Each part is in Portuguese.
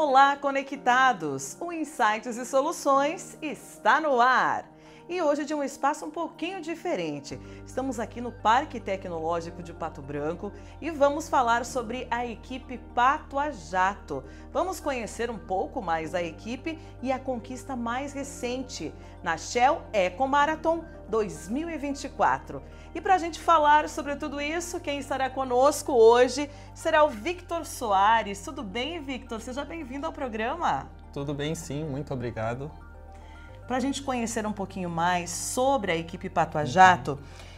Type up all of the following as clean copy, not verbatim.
Olá, conectados! O Insights e Soluções está no ar. E hoje de um espaço um pouquinho diferente. Estamos aqui no Parque Tecnológico de Pato Branco e vamos falar sobre a equipe Pato a Jato. Vamos conhecer um pouco mais a equipe e a conquista mais recente na Shell Eco Marathon 2024. E para a gente falar sobre tudo isso, quem estará conosco hoje será o Victor Soares. Tudo bem, Victor? Seja bem-vindo ao programa. Tudo bem, sim. Muito obrigado. Para a gente conhecer um pouquinho mais sobre a equipe Pato a Jato,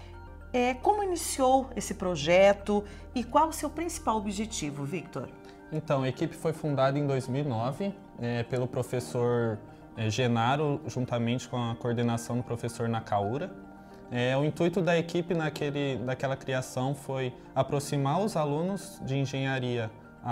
como iniciou esse projeto e qual o seu principal objetivo, Victor? Então, a equipe foi fundada em 2009 pelo professor Genaro, juntamente com a coordenação do professor Nakaura. O intuito da equipe daquela criação foi aproximar os alunos de engenharia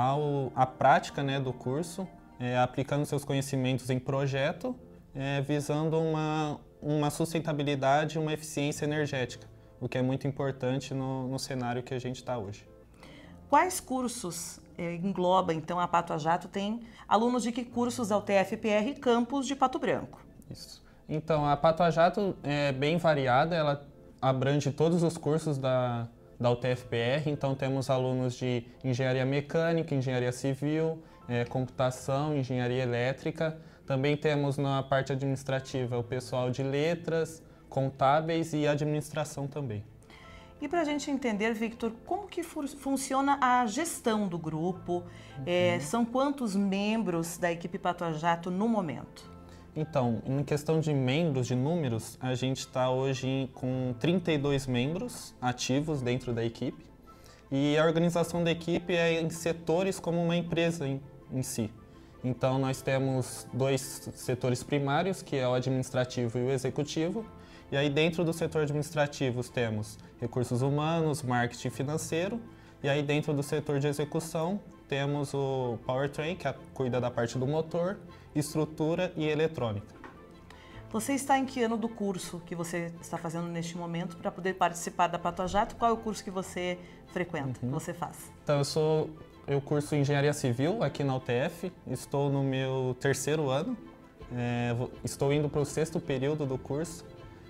à prática do curso, aplicando seus conhecimentos em projeto, visando uma sustentabilidade e uma eficiência energética, o que é muito importante no cenário que a gente está hoje. Quais cursos engloba, então, a Pato a Jato? Tem alunos de que cursos da UTF-PR Campus de Pato Branco? Isso. Então, a Pato a Jato é bem variada, ela abrange todos os cursos da UTF-PR, então temos alunos de engenharia mecânica, engenharia civil, computação, engenharia elétrica. Também temos na parte administrativa o pessoal de letras, contábeis e administração também. E para a gente entender, Victor, como que funciona a gestão do grupo? São quantos membros da equipe Pato a Jato no momento? Então, em questão de membros, de números, a gente está hoje com 32 membros ativos dentro da equipe. E a organização da equipe é em setores como uma empresa em si. Então, nós temos dois setores primários, que é o administrativo e o executivo. E aí, dentro do setor administrativo, temos recursos humanos, marketing financeiro. E aí, dentro do setor de execução, temos o powertrain, que cuida da parte do motor, estrutura e eletrônica. Você está em que ano do curso que você está fazendo neste momento para poder participar da Pato a Jato? Qual é o curso que você frequenta, que você faz? Então, eu curso Engenharia Civil aqui na UTF, estou no meu terceiro ano, estou indo para o 6º período do curso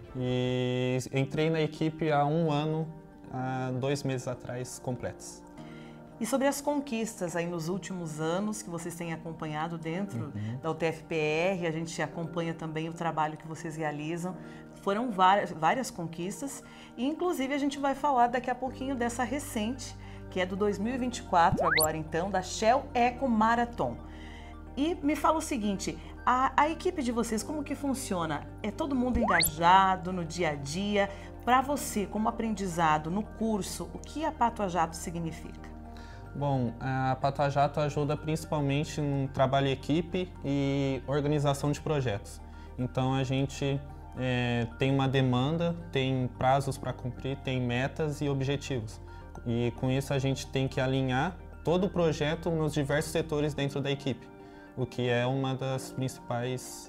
e entrei na equipe há um ano, há 2 meses atrás, completos. E sobre as conquistas aí nos últimos anos que vocês têm acompanhado dentro da UTF-PR, a gente acompanha também o trabalho que vocês realizam. Foram várias conquistas e inclusive a gente vai falar daqui a pouquinho dessa recente, que é do 2024 agora então, da Shell Eco Marathon. E me fala o seguinte, a equipe de vocês, como que funciona? É todo mundo engajado no dia a dia? Para você, como aprendizado no curso, o que a Pato a Jato significa? Bom, a Pato a Jato ajuda principalmente no trabalho em equipe e organização de projetos. Então a gente tem uma demanda, tem prazos para cumprir, tem metas e objetivos. E com isso a gente tem que alinhar todo o projeto nos diversos setores dentro da equipe, o que é uma das principais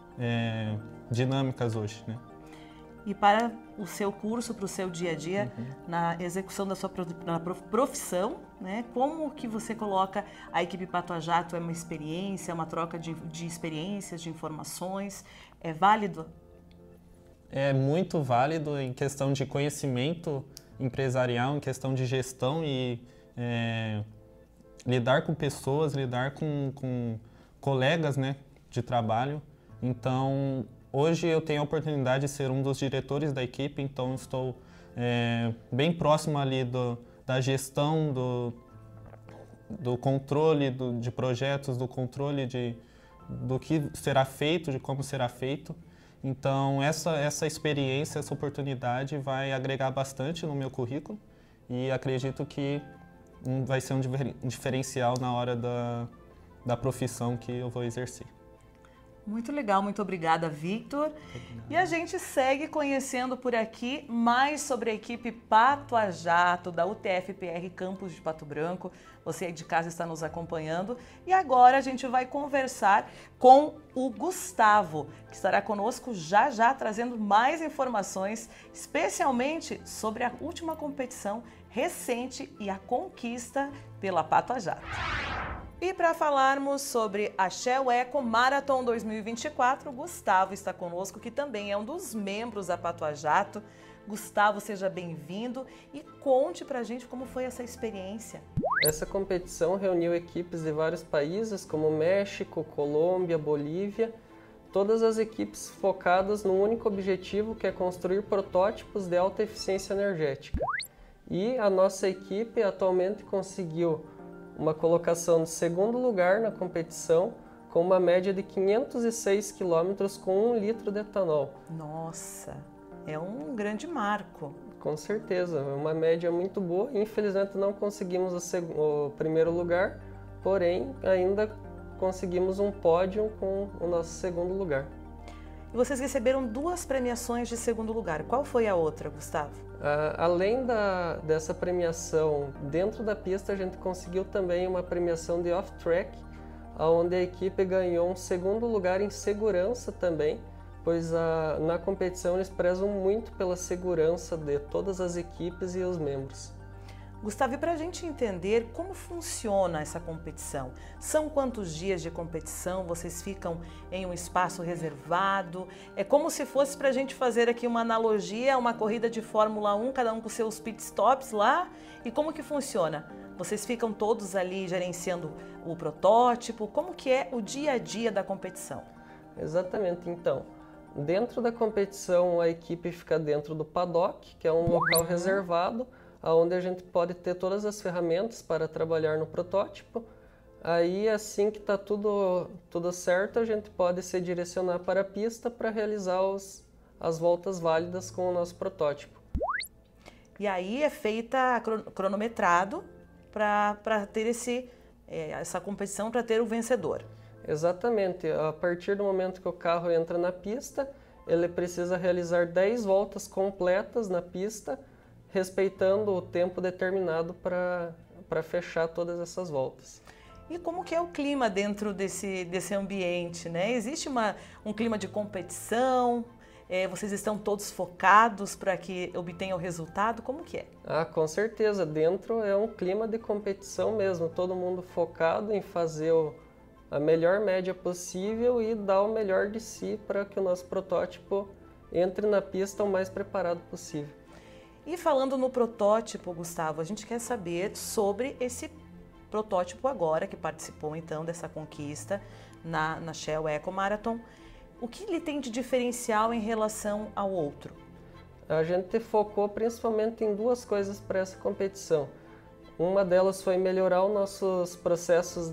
dinâmicas hoje, né? E para o seu curso, para o seu dia a dia, na execução da sua profissão, né? Como que você coloca a equipe Pato a Jato? É uma experiência, é uma troca de experiências, de informações? É válido? É muito válido em questão de conhecimento empresarial, em questão de gestão e lidar com pessoas, lidar com colegas, né, de trabalho. Então, hoje eu tenho a oportunidade de ser um dos diretores da equipe, então estou bem próximo ali da gestão, do controle de projetos, do controle do que será feito, de como será feito. Então essa experiência, essa oportunidade vai agregar bastante no meu currículo e acredito que vai ser um diferencial na hora da profissão que eu vou exercer. Muito legal, muito obrigada, Victor. E a gente segue conhecendo por aqui mais sobre a equipe Pato a Jato da UTF-PR Campus de Pato Branco. Você aí de casa está nos acompanhando. E agora a gente vai conversar com o Gustavo, que estará conosco já já trazendo mais informações, especialmente sobre a última competição recente e a conquista pela Pato a Jato. E para falarmos sobre a Shell Eco Marathon 2024, o Gustavo está conosco, que também é um dos membros da Patuajato. Gustavo, seja bem-vindo e conte pra gente como foi essa experiência. Essa competição reuniu equipes de vários países, como México, Colômbia, Bolívia, todas as equipes focadas num único objetivo, que é construir protótipos de alta eficiência energética. E a nossa equipe atualmente conseguiu uma colocação de segundo lugar na competição, com uma média de 506 km com 1 litro de etanol. Nossa, é um grande marco. Com certeza, é uma média muito boa. Infelizmente não conseguimos o primeiro lugar, porém ainda conseguimos um pódio com o nosso segundo lugar. E vocês receberam 2 premiações de segundo lugar. Qual foi a outra, Gustavo? Além dessa premiação dentro da pista, a gente conseguiu também uma premiação de off-track, onde a equipe ganhou um segundo lugar em segurança também, pois na competição eles prezam muito pela segurança de todas as equipes e os membros. Gustavo, e para a gente entender como funciona essa competição? São quantos dias de competição? Vocês ficam em um espaço reservado? É como se fosse, para a gente fazer aqui uma analogia, uma corrida de Fórmula 1, cada um com seus pitstops lá. E como que funciona? Vocês ficam todos ali gerenciando o protótipo? Como que é o dia a dia da competição? Exatamente, então. Dentro da competição, a equipe fica dentro do paddock, que é um local reservado, onde a gente pode ter todas as ferramentas para trabalhar no protótipo. Aí, assim que está tudo certo, a gente pode se direcionar para a pista para realizar as voltas válidas com o nosso protótipo. E aí é feita cronometrado para ter essa competição, para ter o vencedor. Exatamente. A partir do momento que o carro entra na pista, ele precisa realizar 10 voltas completas na pista, respeitando o tempo determinado para fechar todas essas voltas. E como que é o clima dentro desse ambiente, né? Existe um clima de competição? Vocês estão todos focados para que obtenham o resultado? Como que é? Com certeza. Dentro é um clima de competição mesmo. Todo mundo focado em fazer a melhor média possível e dar o melhor de si para que o nosso protótipo entre na pista o mais preparado possível. E falando no protótipo, Gustavo, a gente quer saber sobre esse protótipo agora, que participou então dessa conquista na Shell Eco Marathon. O que ele tem de diferencial em relação ao outro? A gente focou principalmente em 2 coisas para essa competição. Uma delas foi melhorar os nossos processos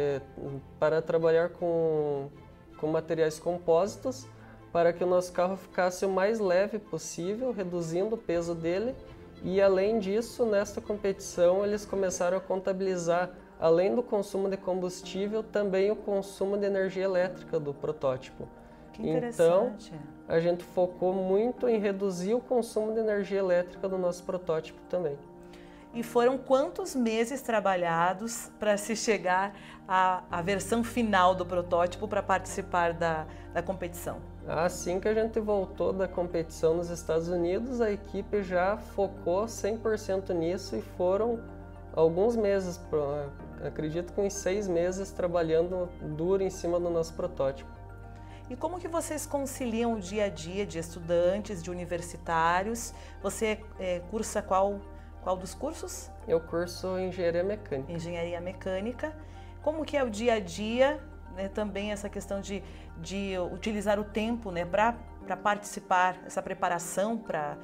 para trabalhar com materiais compósitos, para que o nosso carro ficasse o mais leve possível, reduzindo o peso dele. E além disso, nesta competição, eles começaram a contabilizar, além do consumo de combustível, também o consumo de energia elétrica do protótipo. Que interessante. Então, a gente focou muito em reduzir o consumo de energia elétrica do nosso protótipo também. E foram quantos meses trabalhados para se chegar à versão final do protótipo para participar da competição? Assim que a gente voltou da competição nos Estados Unidos, a equipe já focou 100% nisso e foram alguns meses, acredito que uns 6 meses, trabalhando duro em cima do nosso protótipo. E como que vocês conciliam o dia a dia de estudantes, de universitários? Você cursa qual dos cursos? Eu curso Engenharia Mecânica. Engenharia Mecânica. Como que é o dia a dia, né, também essa questão de utilizar o tempo, né, para participar, essa preparação para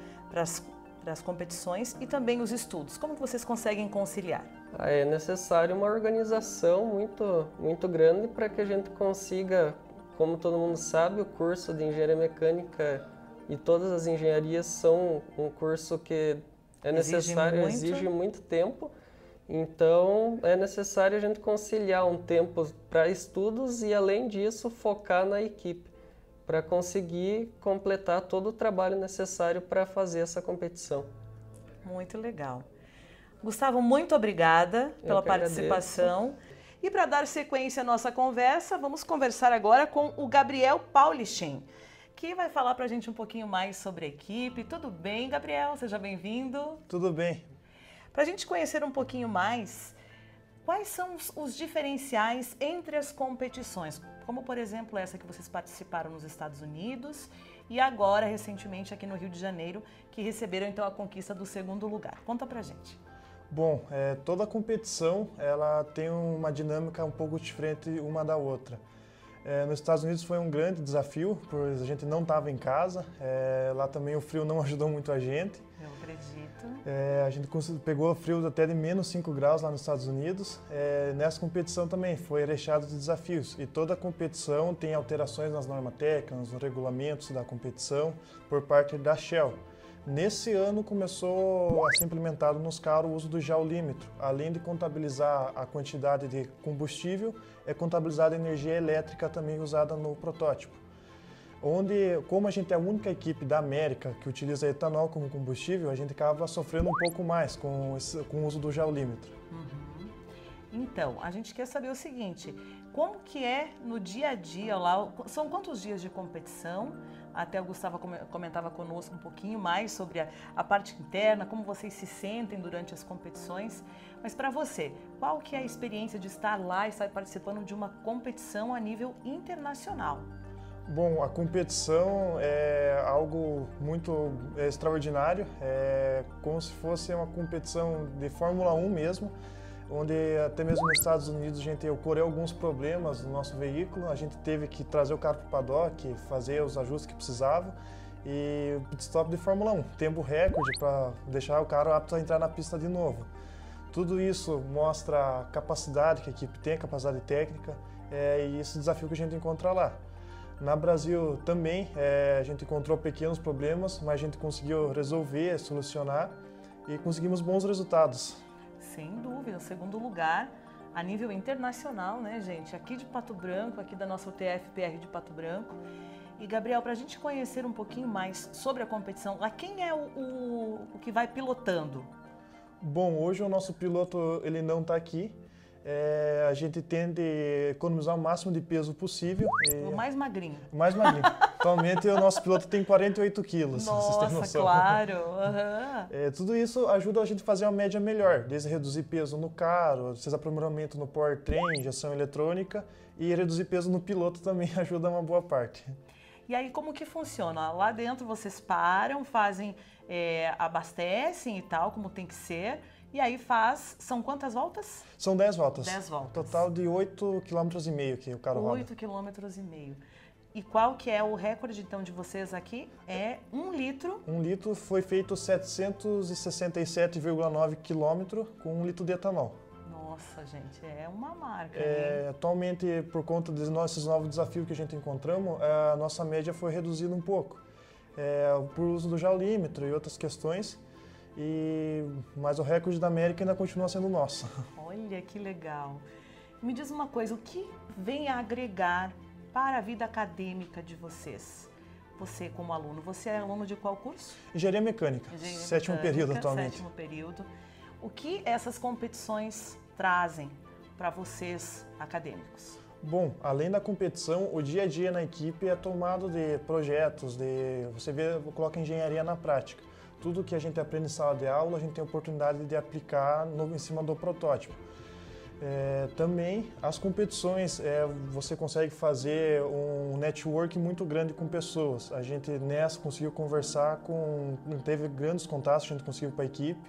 as competições e também os estudos? Como que vocês conseguem conciliar? É necessário uma organização muito grande para que a gente consiga, como todo mundo sabe, o curso de Engenharia Mecânica e todas as engenharias são um curso que é necessário, exige muito tempo. Então, é necessário a gente conciliar um tempo para estudos e, além disso, focar na equipe para conseguir completar todo o trabalho necessário para fazer essa competição. Muito legal. Gustavo, muito obrigada pela participação. E para dar sequência à nossa conversa, vamos conversar agora com o Gabriel Paulichin, que vai falar para a gente um pouquinho mais sobre a equipe. Tudo bem, Gabriel? Seja bem-vindo. Tudo bem. Para a gente conhecer um pouquinho mais, Quais são os diferenciais entre as competições? Como, por exemplo, essa que vocês participaram nos Estados Unidos e agora, recentemente, aqui no Rio de Janeiro, que receberam, então, a conquista do 2º lugar. Conta pra gente. Bom, toda competição ela tem uma dinâmica um pouco diferente uma da outra. Nos Estados Unidos foi um grande desafio, pois a gente não estava em casa, lá também o frio não ajudou muito a gente. Eu acredito. A gente pegou frio até de menos 5 graus lá nos Estados Unidos. Nessa competição também foi recheado de desafios e toda competição tem alterações nas normas técnicas, nos regulamentos da competição por parte da Shell. Nesse ano começou a ser implementado nos carros o uso do geolímetro. Além de contabilizar a quantidade de combustível, é contabilizada a energia elétrica também usada no protótipo. Como a gente é a única equipe da América que utiliza etanol como combustível, a gente acaba sofrendo um pouco mais com o uso do geolímetro. Então, a gente quer saber o seguinte, como que é no dia a dia lá, são quantos dias de competição? Até o Gustavo comentava conosco um pouquinho mais sobre a parte interna, como vocês se sentem durante as competições. Mas para você, qual que é a experiência de estar lá e estar participando de uma competição a nível internacional? Bom, a competição é algo muito extraordinário, é como se fosse uma competição de Fórmula 1 mesmo, onde até mesmo nos Estados Unidos a gente ocorreu alguns problemas no nosso veículo, a gente teve que trazer o carro para o paddock, fazer os ajustes que precisava e o pit stop de Fórmula 1, tempo recorde para deixar o carro apto a entrar na pista de novo. Tudo isso mostra a capacidade que a equipe tem, a capacidade técnica e esse desafio que a gente encontra lá. Na Brasil também a gente encontrou pequenos problemas, mas a gente conseguiu resolver, solucionar e conseguimos bons resultados. Sem dúvida, o 2º lugar a nível internacional, né, gente? Aqui de Pato Branco, aqui da nossa UTF-PR de Pato Branco. E, Gabriel, para a gente conhecer um pouquinho mais sobre a competição, lá quem é o que vai pilotando? Bom, hoje o nosso piloto ele não está aqui. A gente tende a economizar o máximo de peso possível. O mais magrinho. O mais magrinho. Atualmente o nosso piloto tem 48 quilos. Nossa, vocês têm noção. claro. Uhum. Tudo isso ajuda a gente a fazer uma média melhor, desde reduzir peso no carro, aprimoramento no powertrain, injeção eletrônica e reduzir peso no piloto também ajuda uma boa parte. E aí como que funciona? Lá dentro vocês param, fazem, abastecem e tal, como tem que ser. E aí são quantas voltas? São 10 voltas. 10 voltas. Total de 8,5 km que o carro roda. 8,5 km. E qual que é o recorde, então, de vocês aqui? É 1 litro. 1 litro foi feito 767,9 km com 1 litro de etanol. Nossa, gente, é uma marca. Hein? Atualmente, por conta desses novos desafios que a gente encontramos, a nossa média foi reduzida um pouco. Por uso do geolímetro e outras questões. Mas o recorde da América ainda continua sendo nosso. Olha que legal. Me diz uma coisa, o que vem a agregar para a vida acadêmica de vocês? Você como aluno, você é aluno de qual curso? Engenharia Mecânica, sétimo período atualmente. Sétimo período. O que essas competições trazem para vocês acadêmicos? Bom, além da competição, o dia a dia na equipe é tomado de projetos, você coloca engenharia na prática. Tudo que a gente aprende em sala de aula, a gente tem a oportunidade de aplicar em cima do protótipo. Também as competições, você consegue fazer um network muito grande com pessoas. A gente nessa conseguiu conversar teve grandes contatos, a gente conseguiu para a equipe.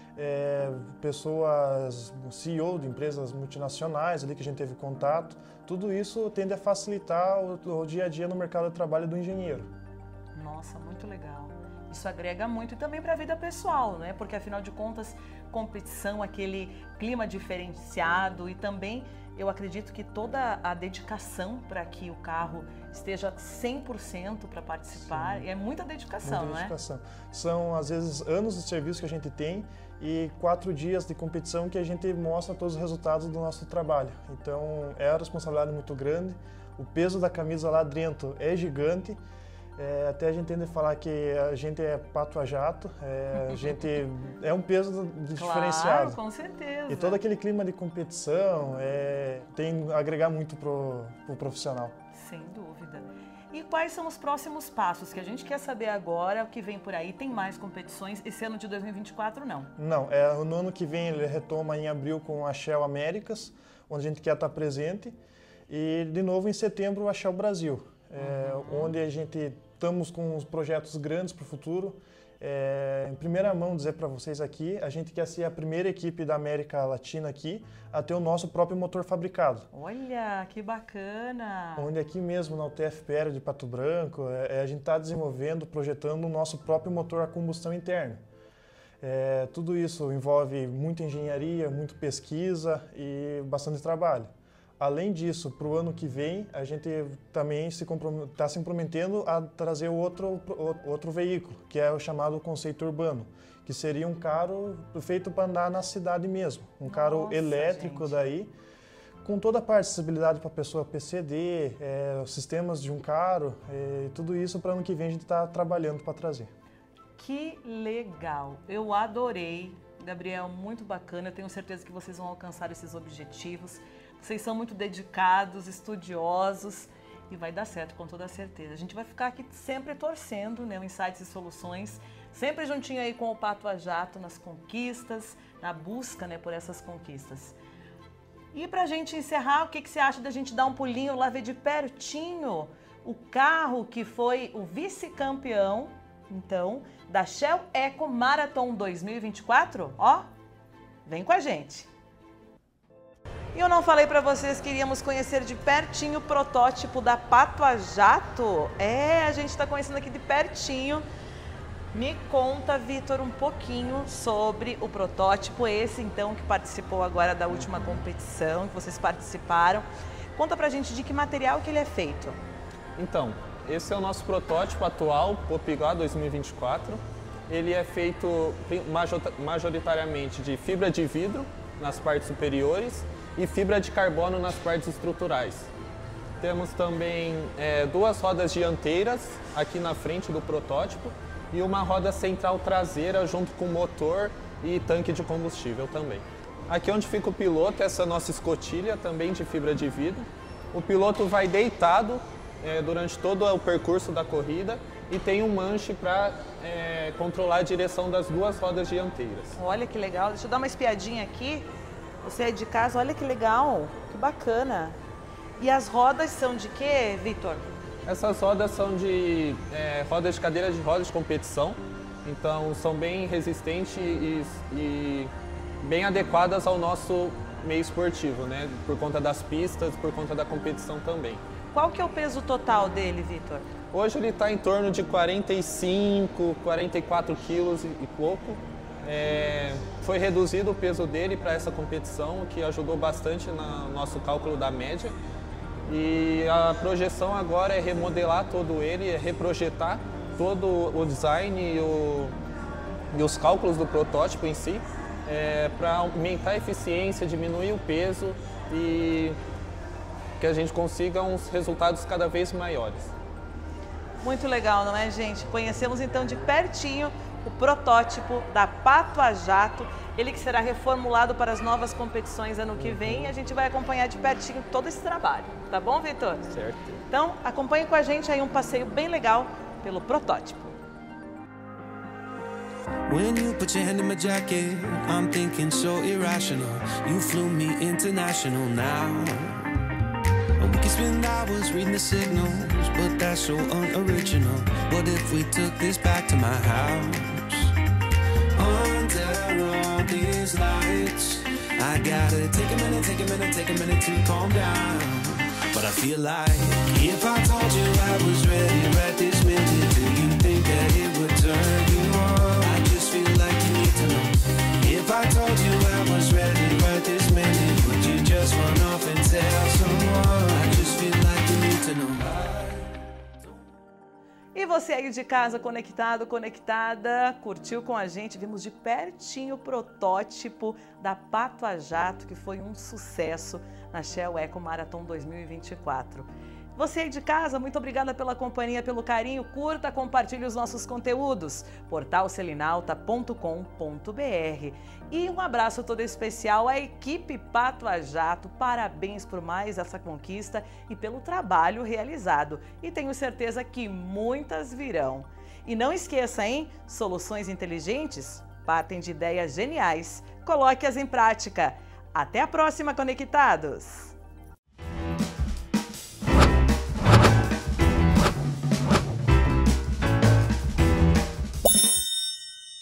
Pessoas, CEO de empresas multinacionais ali que a gente teve contato. Tudo isso tende a facilitar o dia a dia no mercado de trabalho do engenheiro. Nossa, muito legal. Isso agrega muito e também para a vida pessoal, né? Porque afinal de contas, competição, aquele clima diferenciado e também eu acredito que toda a dedicação para que o carro esteja 100% para participar. Sim. É muita dedicação, muita dedicação. Né? São às vezes anos de serviço que a gente tem e 4 dias de competição que a gente mostra todos os resultados do nosso trabalho. Então é uma responsabilidade muito grande, o peso da camisa lá dentro é gigante. Até a gente tende a falar que a gente é pato a jato, a gente é um peso diferenciado. Claro, com certeza. E todo aquele clima de competição tem a agregar muito pro profissional. Sem dúvida. E quais são os próximos passos? Que a gente quer saber agora, o que vem por aí. Tem mais competições? Esse ano de 2024, não? Não, no ano que vem ele retoma em abril com a Shell Américas, onde a gente quer estar presente. E de novo em setembro a Shell Brasil, onde a gente estamos com uns projetos grandes para o futuro. Em primeira mão dizer para vocês aqui, a gente quer ser a primeira equipe da América Latina aqui a ter o nosso próprio motor fabricado. Olha, que bacana! Onde aqui mesmo na UTFPR de Pato Branco, a gente está desenvolvendo, projetando o nosso próprio motor a combustão interna. Tudo isso envolve muita engenharia, muita pesquisa e bastante trabalho. Além disso, para o ano que vem, a gente também está se comprometendo a trazer outro veículo, que é o chamado conceito urbano, que seria um carro feito para andar na cidade mesmo. Um carro elétrico, gente, daí, com toda a parte de acessibilidade para a pessoa PCD, sistemas de um carro, tudo isso para o ano que vem a gente está trabalhando para trazer. Que legal! Eu adorei, Gabriel, muito bacana. Eu tenho certeza que vocês vão alcançar esses objetivos. Vocês são muito dedicados, estudiosos e vai dar certo com toda certeza. A gente vai ficar aqui sempre torcendo, né, o Insights e Soluções, sempre juntinho aí com o Pato a Jato nas conquistas, na busca, né, por essas conquistas. E pra gente encerrar, o que você acha da gente dar um pulinho lá, ver de pertinho o carro que foi o vice-campeão, então, da Shell Eco Marathon 2024? Ó, vem com a gente! E eu não falei para vocês que iríamos conhecer de pertinho o protótipo da Pato a Jato? A gente está conhecendo aqui de pertinho. Me conta, Vitor, um pouquinho sobre o protótipo, esse então que participou agora da última competição, que vocês participaram. Conta pra gente de que material que ele é feito. Então, esse é o nosso protótipo atual, Popiguá 2024. Ele é feito majoritariamente de fibra de vidro nas partes superiores e fibra de carbono nas partes estruturais. Temos também duas rodas dianteiras aqui na frente do protótipo e uma roda central traseira junto com motor e tanque de combustível também. Aqui onde fica o piloto, essa é a nossa escotilha também de fibra de vidro. O piloto vai deitado durante todo o percurso da corrida e tem um manche para controlar a direção das duas rodas dianteiras. Olha que legal, deixa eu dar uma espiadinha aqui. Você é de casa, olha que legal, que bacana. E as rodas são de quê, Vitor? Essas rodas são de rodas de cadeira de rodas de competição, então são bem resistentes e bem adequadas ao nosso meio esportivo, né? Por conta das pistas, por conta da competição também. Qual que é o peso total dele, Vitor? Hoje ele está em torno de 45, 44 quilos e pouco. Foi reduzido o peso dele para essa competição, o que ajudou bastante no nosso cálculo da média. E a projeção agora é remodelar todo ele, reprojetar todo o design e os cálculos do protótipo em si, para aumentar a eficiência, diminuir o peso e que a gente consiga uns resultados cada vez maiores. Muito legal, não é, gente? Conhecemos então de pertinho o protótipo da Pato a Jato, ele que será reformulado para as novas competições ano que vem, e a gente vai acompanhar de pertinho todo esse trabalho, tá bom, Vitor? Certo. Então, acompanhe com a gente aí um passeio bem legal pelo protótipo. When you put your hand in my jacket, I'm thinking so irrational. You flew me international now. We can spend hours reading the signals, but that's so unoriginal. What if we took this back to my house? Under all these lights, I gotta take a minute to calm down. But I feel like if I told you I was ready right this minute, do you think that it would turn you on? I just feel like you need to know. If I told you I was ready right this minute, would you just run off and tell someone? I just feel like you need to know. E você aí de casa, conectado, conectada, curtiu com a gente? Vimos de pertinho o protótipo da Pato a Jato, que foi um sucesso na Shell Eco Marathon 2024. Você aí de casa, muito obrigada pela companhia, pelo carinho. Curta, compartilhe os nossos conteúdos. portalselinalta.com.br. E um abraço todo especial à equipe Pato a Jato. Parabéns por mais essa conquista e pelo trabalho realizado. E tenho certeza que muitas virão. E não esqueça, hein? Soluções inteligentes partem de ideias geniais. Coloque-as em prática. Até a próxima, conectados!